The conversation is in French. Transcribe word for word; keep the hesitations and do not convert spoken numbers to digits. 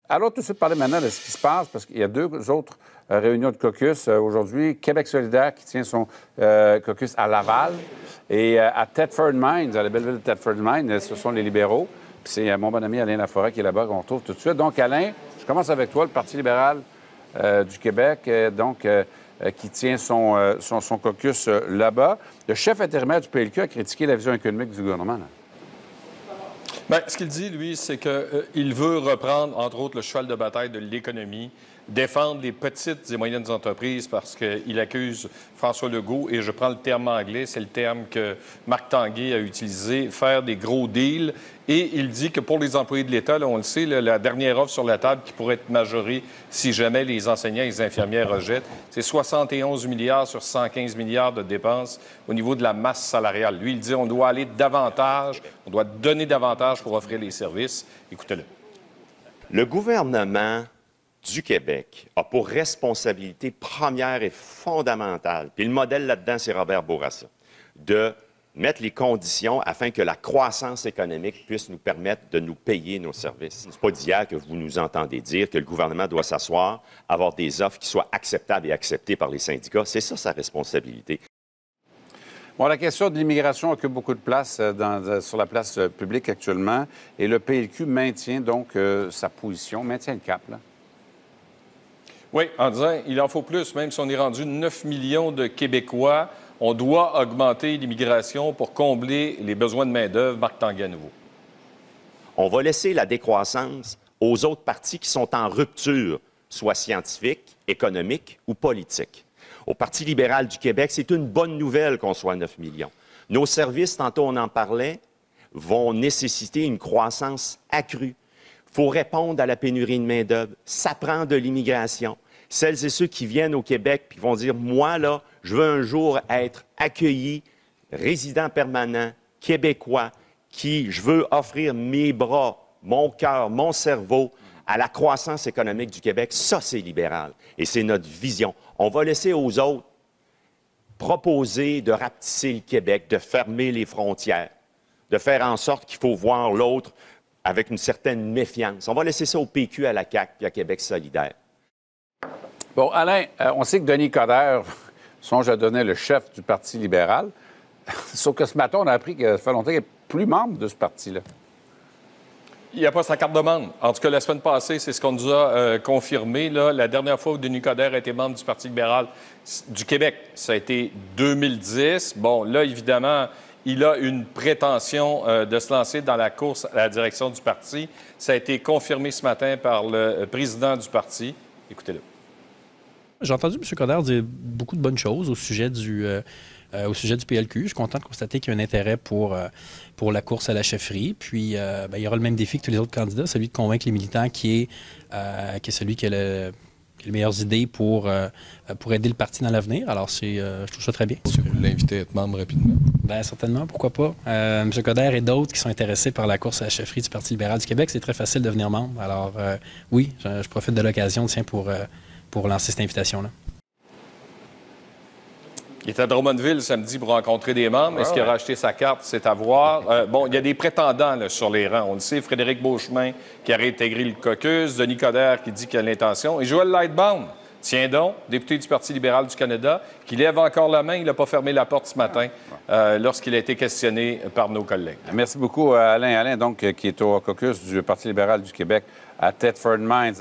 Allons tout de suite parler maintenant de ce qui se passe, parce qu'il y a deux autres euh, réunions de caucus euh, aujourd'hui. Québec solidaire qui tient son euh, caucus à Laval et euh, à Thetford Mines, à la belle ville de Thetford Mines, ce sont les libéraux. Puis c'est euh, mon bon ami Alain Laforêt qui est là-bas qu'on retrouve tout de suite. Donc, Alain, je commence avec toi, le Parti libéral euh, du Québec, euh, donc euh, euh, qui tient son, euh, son, son caucus euh, là-bas. Le chef intérimaire du P L Q a critiqué la vision économique du gouvernement, là. Bien, ce qu'il dit, lui, c'est qu'il euh, veut reprendre, entre autres, le cheval de bataille de l'économie, défendre les petites et moyennes entreprises parce qu'il accuse François Legault, et je prends le terme anglais, c'est le terme que Marc Tanguay a utilisé, faire des gros deals. Et il dit que pour les employés de l'État, là, on le sait, là, la dernière offre sur la table qui pourrait être majorée si jamais les enseignants et les infirmières rejettent, c'est soixante et onze milliards sur cent quinze milliards de dépenses au niveau de la masse salariale. Lui, il dit on doit aller davantage, on doit donner davantage pour offrir les services. Écoutez-le. Le gouvernement du Québec a pour responsabilité première et fondamentale, puis le modèle là-dedans, c'est Robert Bourassa, de mettre les conditions afin que la croissance économique puisse nous permettre de nous payer nos services. C'est pas d'hier que vous nous entendez dire que le gouvernement doit s'asseoir, avoir des offres qui soient acceptables et acceptées par les syndicats. C'est ça sa responsabilité. Bon, la question de l'immigration occupe beaucoup de place dans, sur la place publique actuellement, et le P L Q maintient donc euh, sa position, maintient le cap, là. Oui, en disant il en faut plus, même si on est rendu neuf millions de Québécois, on doit augmenter l'immigration pour combler les besoins de main-d'œuvre. Marc Tanguay à nouveau. On va laisser la décroissance aux autres partis qui sont en rupture, soit scientifique, économique ou politique. Au Parti libéral du Québec, c'est une bonne nouvelle qu'on soit neuf millions. Nos services, tantôt on en parlait, vont nécessiter une croissance accrue. Il faut répondre à la pénurie de main-d'œuvre. Ça prend de l'immigration. Celles et ceux qui viennent au Québec puis vont dire, moi, là, je veux un jour être accueilli, résident permanent, québécois, qui, je veux offrir mes bras, mon cœur, mon cerveau à la croissance économique du Québec. Ça, c'est libéral. Et c'est notre vision. On va laisser aux autres proposer de rapetisser le Québec, de fermer les frontières, de faire en sorte qu'il faut voir l'autre avec une certaine méfiance. On va laisser ça au P Q, à la C A Q et à Québec solidaire. Bon, Alain, euh, on sait que Denis Coderre songe à donner le chef du Parti libéral. Sauf que ce matin, on a appris que ça fait longtemps qu'il n'est plus membre de ce parti-là. Il n'y a pas sa carte de membre. En tout cas, la semaine passée, c'est ce qu'on nous a euh, confirmé. Là. La dernière fois où Denis Coderre a été membre du Parti libéral du Québec, ça a été deux mille dix. Bon, là, évidemment, il a une prétention euh, de se lancer dans la course à la direction du parti. Ça a été confirmé ce matin par le président du parti. Écoutez-le. J'ai entendu M. Coderre dire beaucoup de bonnes choses au sujet du, euh, euh, au sujet du P L Q. Je suis content de constater qu'il y a un intérêt pour, euh, pour la course à la chefferie. Puis, euh, ben, il y aura le même défi que tous les autres candidats, celui de convaincre les militants qui est, euh, qui est celui qui a, le, qui a les meilleures idées pour, euh, pour aider le parti dans l'avenir. Alors, c'est, euh, je trouve ça très bien. Est-ce que vous l'invitez à être membre rapidement? Bien, certainement, pourquoi pas. Euh, M. Coderre et d'autres qui sont intéressés par la course à la chefferie du Parti libéral du Québec, c'est très facile de devenir membre. Alors, euh, oui, je, je profite de l'occasion, tiens, pour... Euh, pour lancer cette invitation-là. Il est à Drummondville samedi pour rencontrer des membres. Est-ce qu'il aura acheté sa carte? C'est à voir. Euh, bon, il y a des prétendants là, sur les rangs. On le sait, Frédéric Beauchemin qui a réintégré le caucus, Denis Coderre qui dit qu'il a l'intention, et Joël Lightbound, tiens donc, député du Parti libéral du Canada, qui lève encore la main. Il n'a pas fermé la porte ce matin euh, lorsqu'il a été questionné par nos collègues. Merci beaucoup, Alain. Alain, donc, qui est au caucus du Parti libéral du Québec à Thetford Mines.